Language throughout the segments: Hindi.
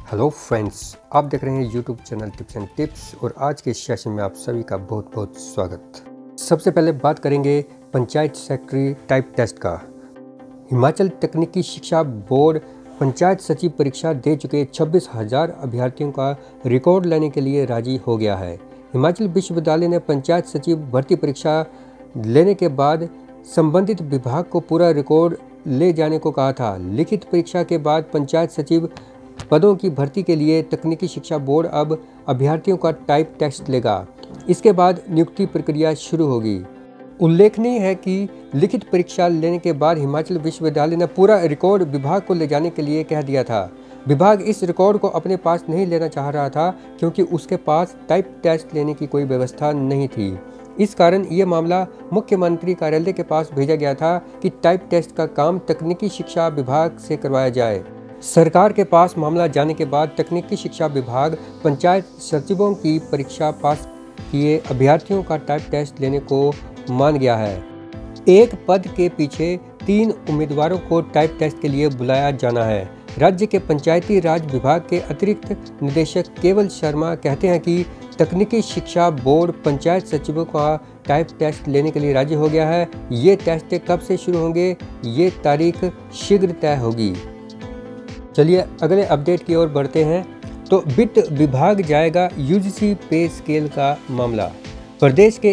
हेलो फ्रेंड्स, आप देख रहे हैं YouTube channel tips and tips और आज के सेशन में आप सभी का बहुत बहुत स्वागत। सबसे पहले बात करेंगे पंचायत सेक्रेटरी टाइप टेस्ट का। हिमाचल तकनीकी शिक्षा बोर्ड पंचायत सचिव परीक्षा दे चुके 26,000 अभ्यर्थियों का रिकॉर्ड लेने के लिए राजी हो गया है। हिमाचल विश्वविद्यालय ने पंचायत सचिव भर्ती परीक्षा लेने के बाद संबंधित विभाग को पूरा रिकॉर्ड ले जाने को कहा था। लिखित परीक्षा के बाद पंचायत सचिव पदों की भर्ती के लिए तकनीकी शिक्षा बोर्ड अब अभ्यर्थियों का टाइप टेस्ट लेगा। इसके बाद नियुक्ति प्रक्रिया शुरू होगी। उल्लेखनीय है कि लिखित परीक्षा लेने के बाद हिमाचल विश्वविद्यालय ने पूरा रिकॉर्ड विभाग को ले जाने के लिए कह दिया था। विभाग इस रिकॉर्ड को अपने पास नहीं लेना चाह रहा था क्योंकि उसके पास टाइप टेस्ट लेने की कोई व्यवस्था नहीं थी। इस कारण ये मामला मुख्यमंत्री कार्यालय के पास भेजा गया था कि टाइप टेस्ट का काम तकनीकी शिक्षा विभाग से करवाया जाए। सरकार के पास मामला जाने के बाद तकनीकी शिक्षा विभाग पंचायत सचिवों की परीक्षा पास किए अभ्यर्थियों का टाइप टेस्ट लेने को मान गया है। एक पद के पीछे 3 उम्मीदवारों को टाइप टेस्ट के लिए बुलाया जाना है। राज्य के पंचायती राज विभाग के अतिरिक्त निदेशक केवल शर्मा कहते हैं कि तकनीकी शिक्षा बोर्ड पंचायत सचिवों का टाइप टेस्ट लेने के लिए राजी हो गया है। ये टेस्ट कब से शुरू होंगे, ये तारीख शीघ्र तय होगी। चलिए अगले अपडेट की ओर बढ़ते हैं। तो वित्त विभाग जाएगा यूजीसी पे स्केल का मामला। प्रदेश के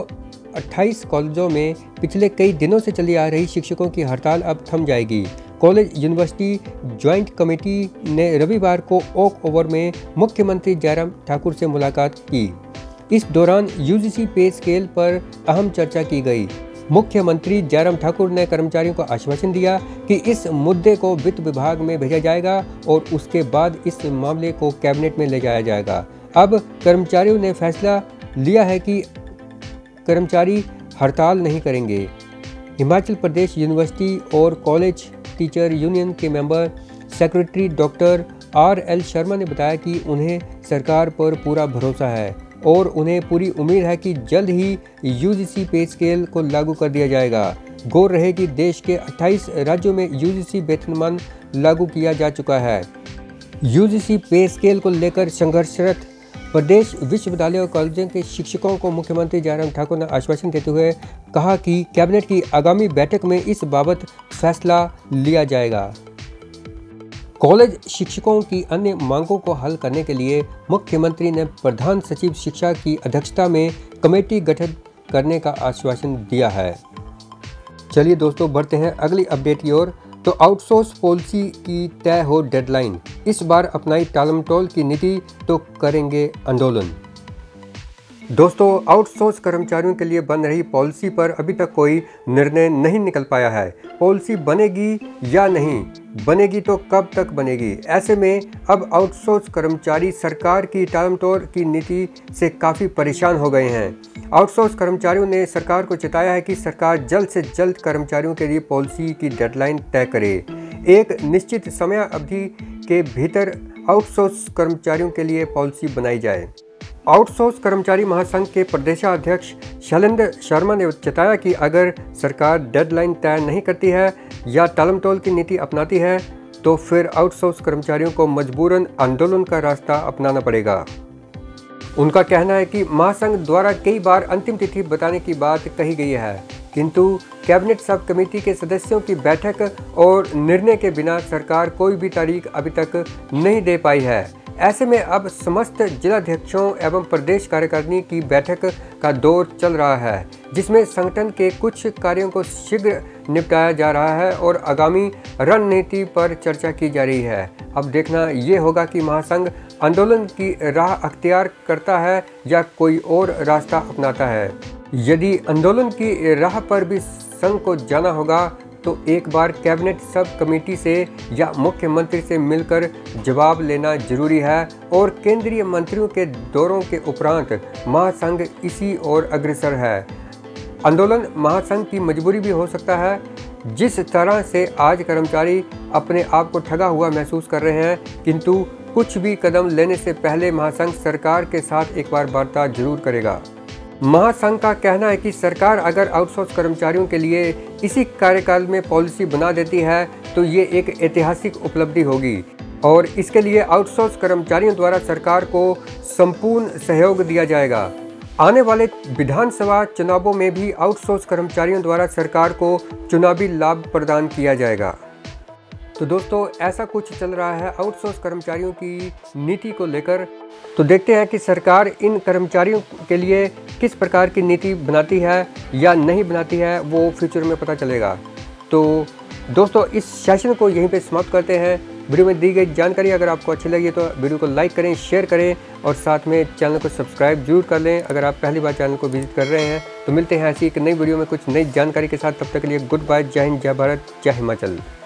128 कॉलेजों में पिछले कई दिनों से चली आ रही शिक्षकों की हड़ताल अब थम जाएगी। कॉलेज यूनिवर्सिटी ज्वाइंट कमेटी ने रविवार को ओक ओवर में मुख्यमंत्री जयराम ठाकुर से मुलाकात की। इस दौरान यूजीसी पे स्केल पर अहम चर्चा की गई। मुख्यमंत्री जयराम ठाकुर ने कर्मचारियों को आश्वासन दिया कि इस मुद्दे को वित्त विभाग में भेजा जाएगा और उसके बाद इस मामले को कैबिनेट में ले जाया जाएगा। अब कर्मचारियों ने फैसला लिया है कि कर्मचारी हड़ताल नहीं करेंगे। हिमाचल प्रदेश यूनिवर्सिटी और कॉलेज टीचर यूनियन के member secretary doctor RL Sharma ने बताया कि उन्हें सरकार पर पूरा भरोसा है और उन्हें पूरी उम्मीद है कि जल्द ही यूजीसी पे स्केल को लागू कर दिया जाएगा। गौर रहे कि देश के 28 राज्यों में यूजीसी वेतनमान लागू किया जा चुका है। यूजीसी पे स्केल को लेकर संघर्षरत प्रदेश विश्वविद्यालय और कॉलेजों के शिक्षकों को मुख्यमंत्री जयराम ठाकुर ने आश्वासन देते हुए कहा कि कैबिनेट की आगामी बैठक में इस बाबत फैसला लिया जाएगा। कॉलेज शिक्षकों की अन्य मांगों को हल करने के लिए मुख्यमंत्री ने प्रधान सचिव शिक्षा की अध्यक्षता में कमेटी गठित करने का आश्वासन दिया है। चलिए दोस्तों बढ़ते हैं अगली अपडेट की ओर। तो आउटसोर्स पॉलिसी की तय हो डेडलाइन, इस बार अपनाई टालमटोल की नीति तो करेंगे आंदोलन। दोस्तों आउटसोर्स कर्मचारियों के लिए बन रही पॉलिसी पर अभी तक कोई निर्णय नहीं निकल पाया है। पॉलिसी बनेगी या नहीं बनेगी तो कब तक बनेगी। ऐसे में अब आउटसोर्स कर्मचारी सरकार की टालमटोल की नीति से काफ़ी परेशान हो गए हैं। आउटसोर्स कर्मचारियों ने सरकार को चेताया है कि सरकार जल्द से जल्द कर्मचारियों के लिए पॉलिसी की डेडलाइन तय करे। एक निश्चित समय अवधि के भीतर आउटसोर्स कर्मचारियों के लिए पॉलिसी बनाई जाए। आउटसोर्स कर्मचारी महासंघ के प्रदेशाध्यक्ष शैलेंद्र शर्मा ने चेताया कि अगर सरकार डेडलाइन तय नहीं करती है या टालमटोल की नीति अपनाती है तो फिर आउटसोर्स कर्मचारियों को मजबूरन आंदोलन का रास्ता अपनाना पड़ेगा। उनका कहना है कि महासंघ द्वारा कई बार अंतिम तिथि बताने की बात कही गई है, किंतु कैबिनेट सब कमेटी के सदस्यों की बैठक और निर्णय के बिना सरकार कोई भी तारीख अभी तक नहीं दे पाई है। ऐसे में अब समस्त जिलाध्यक्षों एवं प्रदेश कार्यकारिणी की बैठक का दौर चल रहा है, जिसमें संगठन के कुछ कार्यों को शीघ्र निपटाया जा रहा है और आगामी रणनीति पर चर्चा की जा रही है। अब देखना ये होगा कि महासंघ आंदोलन की राह अख्तियार करता है या कोई और रास्ता अपनाता है। यदि आंदोलन की राह पर भी संघ को जाना होगा तो एक बार कैबिनेट सब कमेटी से या मुख्यमंत्री से मिलकर जवाब लेना जरूरी है और केंद्रीय मंत्रियों के दौरों के उपरांत महासंघ इसी ओर अग्रसर है। आंदोलन महासंघ की मजबूरी भी हो सकता है। जिस तरह से आज कर्मचारी अपने आप को ठगा हुआ महसूस कर रहे हैं, किंतु कुछ भी कदम लेने से पहले महासंघ सरकार के साथ एक बार वार्ता जरूर करेगा। महासंघ का कहना है कि सरकार अगर आउटसोर्स कर्मचारियों के लिए इसी कार्यकाल में पॉलिसी बना देती है तो ये एक ऐतिहासिक उपलब्धि होगी। और इसके लिए आउटसोर्स कर्मचारियों द्वारा सरकार को संपूर्ण सहयोग दिया जाएगा। आने वाले विधानसभा चुनावों में भी आउटसोर्स कर्मचारियों द्वारा सरकार को चुनावी लाभ प्रदान किया जाएगा। तो दोस्तों, ऐसा कुछ चल रहा है आउटसोर्स कर्मचारियों की नीति को लेकर। तो देखते हैं कि सरकार इन कर्मचारियों के लिए किस प्रकार की नीति बनाती है या नहीं बनाती है, वो फ्यूचर में पता चलेगा। तो दोस्तों, इस सेशन को यहीं पे समाप्त करते हैं। वीडियो में दी गई जानकारी अगर आपको अच्छी लगी तो वीडियो को लाइक करें, शेयर करें और साथ में चैनल को सब्सक्राइब जरूर कर लें अगर आप पहली बार चैनल को विजिट कर रहे हैं। तो मिलते हैं ऐसी एक नई वीडियो में कुछ नई जानकारी के साथ। तब तक के लिए गुड बाय, जय हिंद, जय भारत, जय हिमाचल।